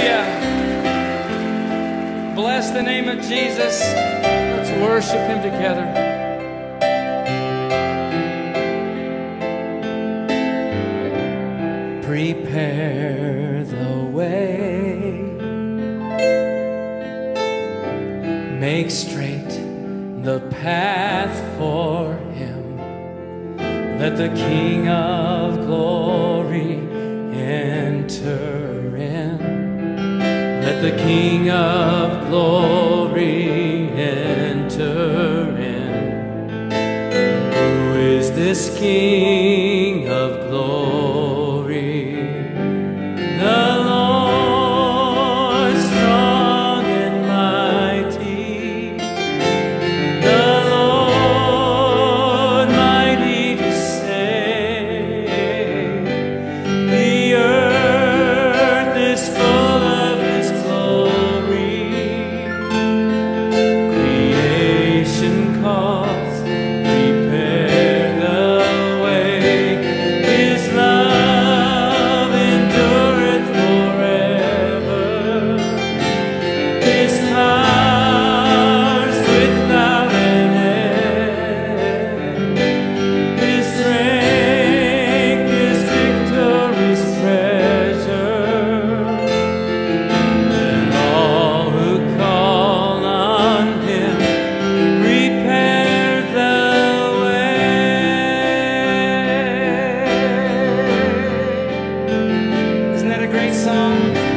Hallelujah. Bless the name of Jesus. Let's worship Him together. Prepare the way, make straight the path for Him. Let the King of glory enter in. Let the King of glory enter in. Who is this King of glory? The Lord strong and mighty, the Lord mighty to save. The earth is full of His glory. Creation calls, prepare the way. His love endureth forever. His power's without an end. His strength is victory's treasure. Let all who call on Him prepare the way. Isn't that a great song?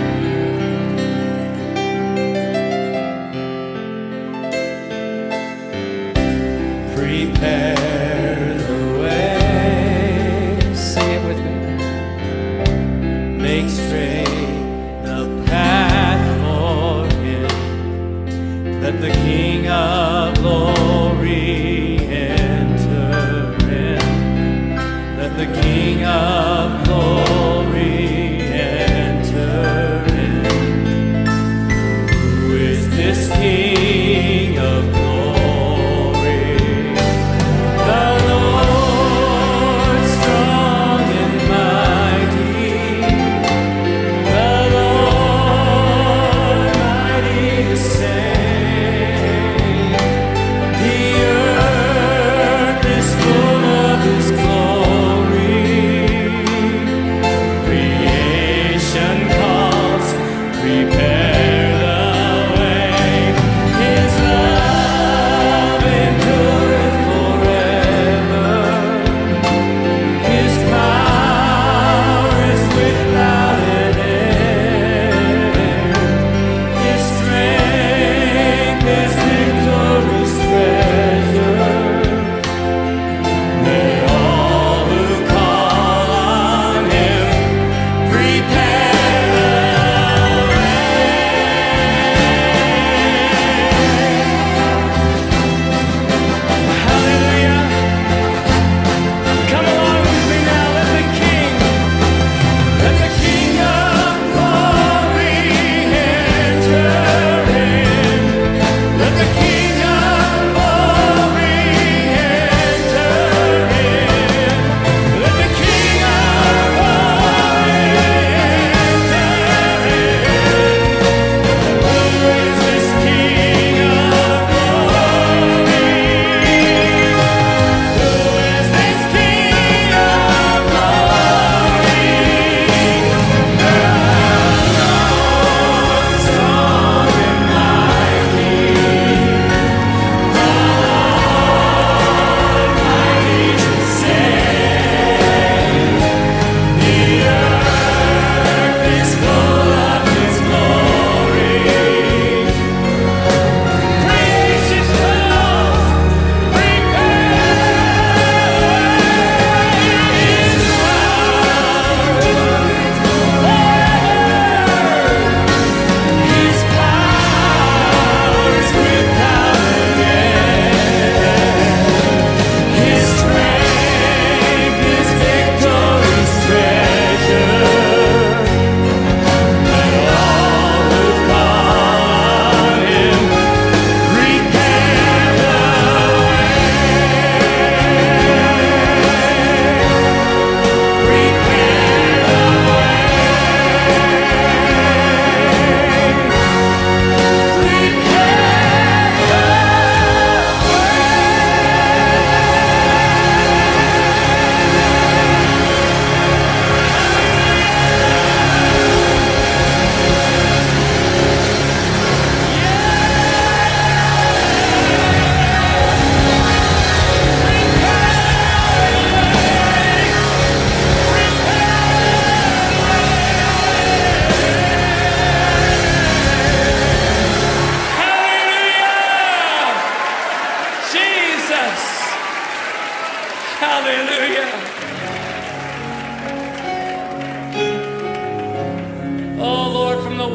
Prepare the way. Sing it with me. Make straight the path for Him. Let the King of glory enter in. Let the King of glory enter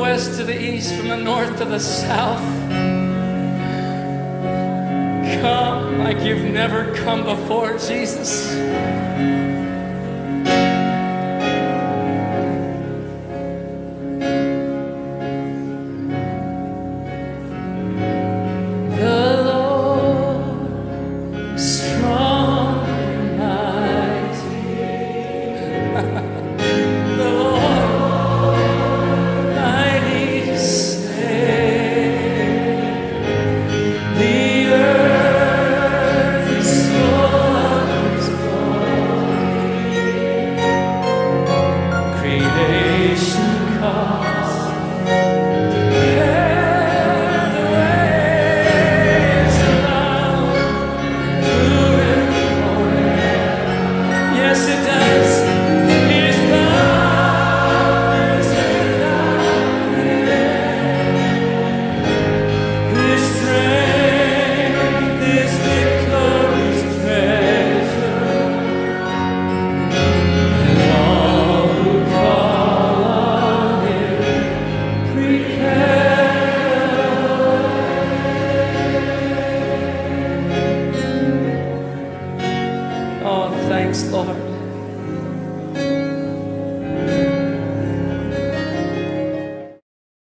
west to the east, from the north to the south. Come like you've never come before, Jesus. Thanks, Lord.